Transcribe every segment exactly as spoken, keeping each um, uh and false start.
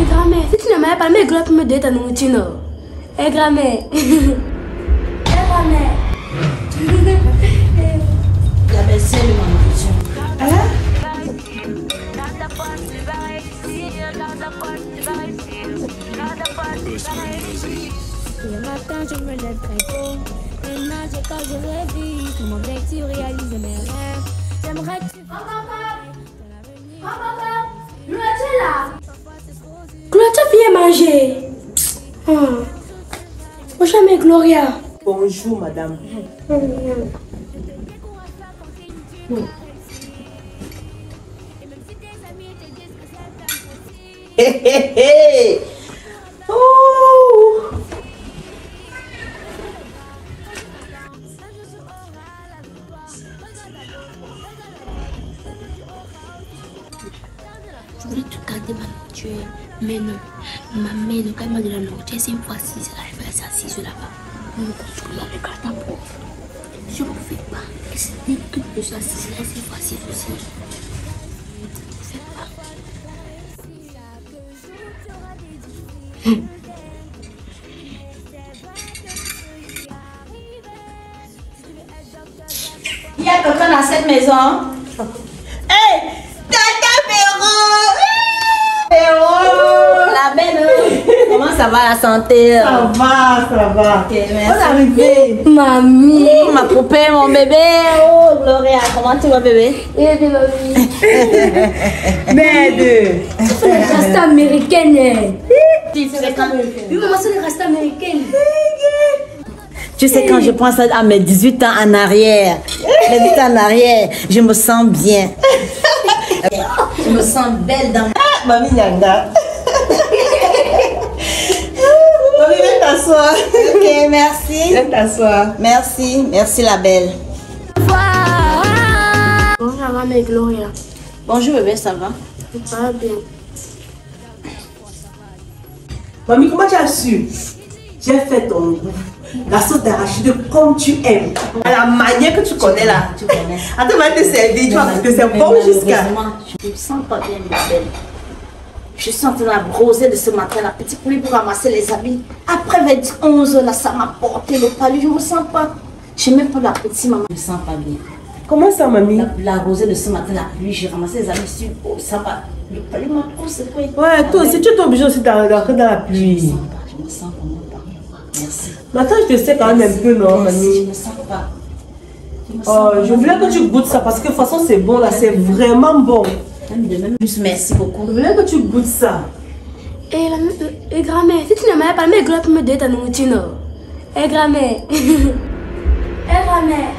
Eh, grand-mère, si tu ne m'avais pas, mais Gloria peut me donner ta nourriture. Eh, grand-mère. Eh, grand-mère. La belle-sœur de ma nourriture. Hein? Le matin, je me lève très tôt. Et nager quand je révise. Mon objectif, réaliser mes rêves. J'aimerais que tu fasses. Papa, Gloria, tu es là. Gloria, tu viens manger. Hum. Bonjour, mais Gloria. Bonjour, madame. Hé hé hé! Oh! Je voulais tout garder ma nourriture, mais non. Ma mère ne garde pas de la nourriture. C'est une fois si c'est là, elle va s'assiser là-bas. Je ne regarde pas. Je ne fais pas. Dès que je suis assise là, c'est facile aussi. Je ne fais pas. Il y a quelqu'un dans cette maison? Hey! Tata Véro! Véro! La belle, comment ça va la santé? Ça va, ça va. Ok, merci. On est arrivé. Mamie. Oh, ma poupée, mon bébé. Oh, Gloria, comment tu vas, bébé? Eh bien, mamie. Merde! C'est les rastas américaines. Tu sais quand, Oui, maman, c'est les rastas américaines. tu sais quand je pense à mes dix-huit ans en arrière, mes dix-huit ans en arrière, je me sens bien. Je me sens belle dans Ah, mamie Nyanga. Mamie, viens t'asseoir. Ok, merci. Viens t'asseoir. Merci, merci la belle. Bonjour, maman, mais Gloria. Bonjour bébé, ça va? Ça va bien. Mamie, comment tu as su? J'ai fait ton goût. La sauce d'arachide comme tu aimes. À la manière que tu connais là. Tu connais. Attends, on va te servir. Tu vois que c'est bon jusqu'à. Je me sens pas bien, ma belle. Je suis en train de broser de ce matin, la petite pluie pour ramasser les habits. Après vers onze heures, là, ça m'a porté le palu. Je me sens pas. Je n'ai même pas la petite maman. Je me sens pas bien. Comment ça, mamie? La, la rosée de ce matin, la pluie, j'ai ramassé les habits sur oh, ça va. Le palu m'a trop secoué. Ouais, toi aussi, tu es obligé aussi d'entrer dans la Je me pluie. sens pas, je me sens vraiment pas. Merci. Maintenant, je te sais quand même un peu, non, Merci, je mamie? me sens pas. Je me sens Oh, pas. je voulais que tu goûtes ça parce que de toute façon, c'est bon là, c'est vraiment bon. Même de même, juste merci beaucoup. Je voulais que tu goûtes ça. Eh, la, eh, grand-mère, si tu ne m'avais pas, mais Gloria peut me donner ta nourriture. Eh, grand-mère. Eh, grand-mère.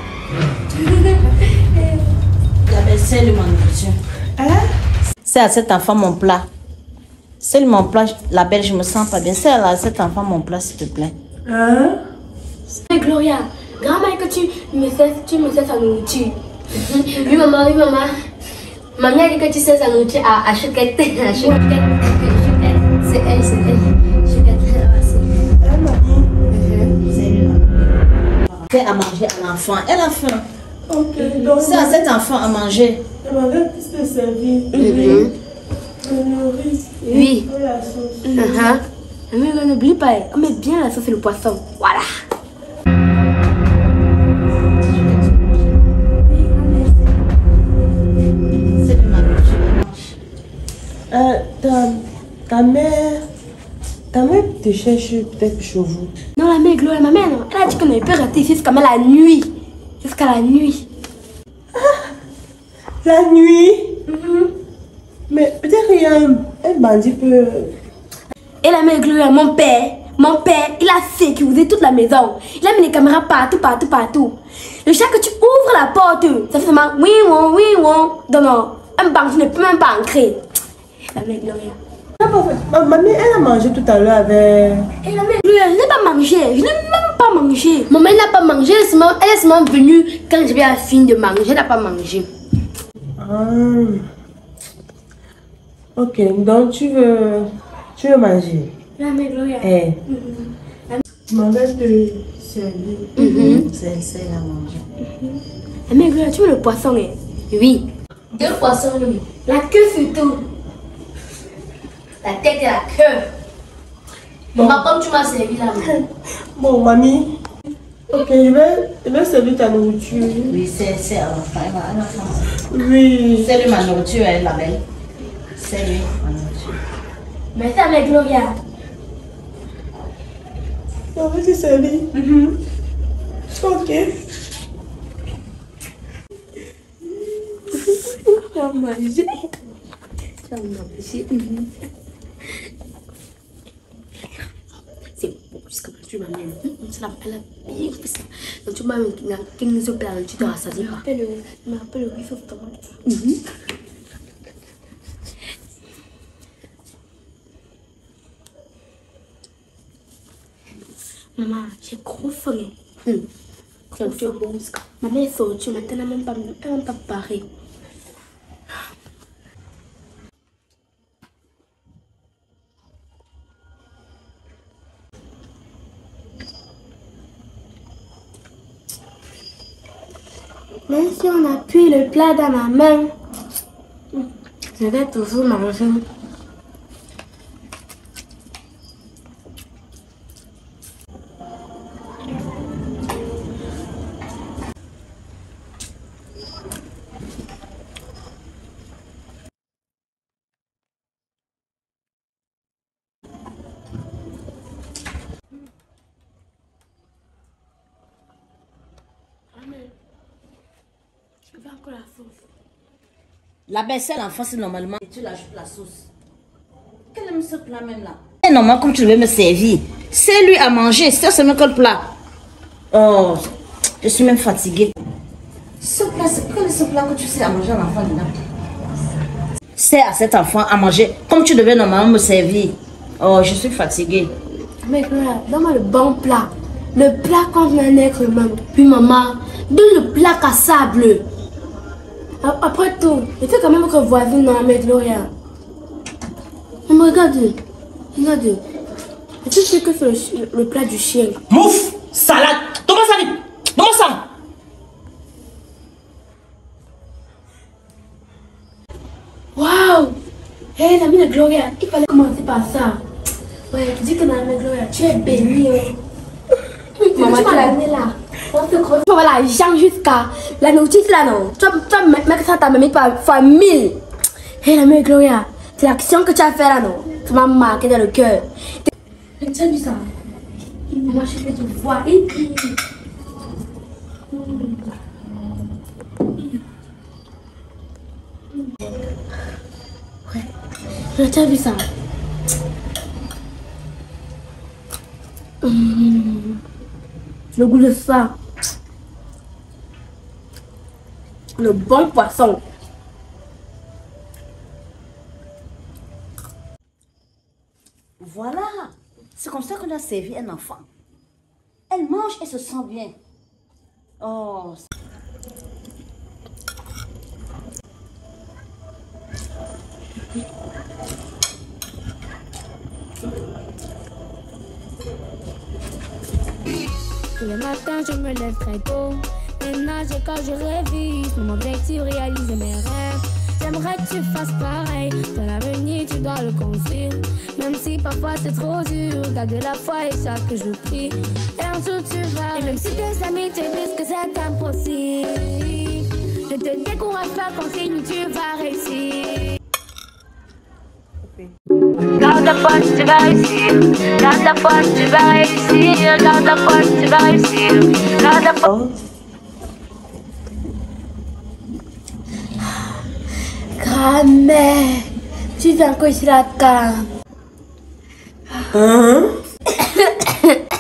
La belle-sœur de ma nourriture. Hein? C'est à cet enfant mon plat. C'est mon plat, la belle, je me sens pas bien. C'est à cet enfant mon plat, s'il te plaît. Hein? Eh, Gloria, grand-mère, que tu me sais, tu me sais sa nourriture. Oui, maman, oui, maman. Maman a dit que tu sais sa nourriture à, à Chouquette. À Chouquette. C'est elle, c'est elle. Chouquette, elle va passer. C'est à manger à l'enfant. Elle a faim. Ok, donc. C'est à cet enfant à manger. Elle m'avait plus te servir. Mhm. Le nourrit. Oui. Et la sauce. Uh-huh. Mais n'oublie pas, on met bien la sauce et le poisson. Voilà. C'est de ma nourriture. Euh, ta, ta mère. Ta mère te cherche peut-être chez vous. Non, la mère Gloria, ma mère, non. Elle a dit qu'on ne peut rester ici jusqu'à la nuit. Jusqu'à la nuit. La nuit? Mais peut-être qu'il y a un, un bandit peut. Et la mère Gloria, mon père, mon père, il a sécurisé toute la maison. Il a mis les caméras partout, partout, partout. Le chat que tu ouvres la porte, ça fait seulement oui, oui, oui, oui. Non, non, un bandit ne peut même pas entrer. La mère Gloria. Ma mamie, elle a mangé tout à l'heure avec. Et la mère Gloria, je n'ai pas mangé. Je n'ai même pas mangé. Maman, elle n'a pas mangé. Elle est seulement, elle est seulement venue quand je vais à la fin de manger. Elle n'a pas mangé. Ah. Ok, donc tu veux. Tu veux manger? La mère Gloria. Eh. Tu m'avais te servir. C'est elle à manger. La mère Gloria, tu veux le poisson, hein? Oui. Deux poissons, oui. La queue surtout. La tête et la queue. Maman, comme tu m'as servi là. Bon, mamie. Ok, je vais, je vais servir ta nourriture. Oui, c'est à l'enfant. Oui. C'est lui ma nourriture, elle, la belle. C'est lui ma nourriture. Merci avec Gloria. On va te servir. Mm-hmm. Ok. Tu vas manger. Tu vas manger. Mm-hmm. C'est bon, jusqu'à maintenant tu m'amènes. C'est la pire que ça. Donc tu m'amènes quinze plats, tu te rassasies pas. Je me rappelle le riz au tomate. Maman, j'ai gros faim. Hum. Gros faim. Bon, maman est sortie, maintenant même pas, même pas paré. Même si on appuie le plat dans ma main, je vais toujours manger. Je veux encore la sauce. La belle-sœur, l'enfant, c'est normalement. Et tu l'ajoutes la sauce. Quel est ce plat même là? C'est normal comme tu veux me servir. C'est lui à manger, c'est seulement que le plat. Oh, je suis même fatiguée. Ce plat, c'est quel est ce plat que tu sais à manger à l'enfant dedans? C'est à cet enfant à manger comme tu devais normalement me servir. Oh, je suis fatiguée. Mais Gloria, donne-moi le bon plat. Le plat comme un être humain. Puis maman, donne le plat cassable. Après tout, il fait quand même que voisine non mais Gloria. Mais regarde, regarde. Tu sais que c'est le, le plat du chien. Mouf, salade. Donne-moi ça, donne-moi ça. Waouh! Hé, l'ami de Gloria, il fallait commencer par ça. Ouais, tu dis que l'ami de Gloria, tu es bénie. Maman, tu m'as amené là. Tu vas l'argent jusqu'à la notice là, non? Tu vas mettre ça à ta mamie fois mille. Hé, l'ami de Gloria, c'est l'action que tu as fait là, non? Tu m'as marqué dans le cœur. Tu as vu ça? Moi, je vais te voir. Et puis. Ouais. Tu as vu ça? Mmh. Le goût de ça. Le bon poisson. Voilà. C'est comme ça qu'on a servi un enfant. Elle mange et se sent bien. Oh. Tous les matins, je me lève très tôt. Ménager quand je révise. Mon objectif, réaliser mes rêves. J'aimerais que tu fasses pareil. Dans l'avenir, tu dois le construire. Même si parfois c'est trop dur. Garde la foi et chaque jour prie. Et un jour tu vas. Et même si tes amis te disent que c'est impossible, ne te décourage pas, continue, tu vas réussir. Garde la foi, tu vas réussir. Garde la foi, tu vas réussir. Garde la foi, tu vas réussir. Garde la foi. Grand-mère, tu viens encore ici la cam. Hein?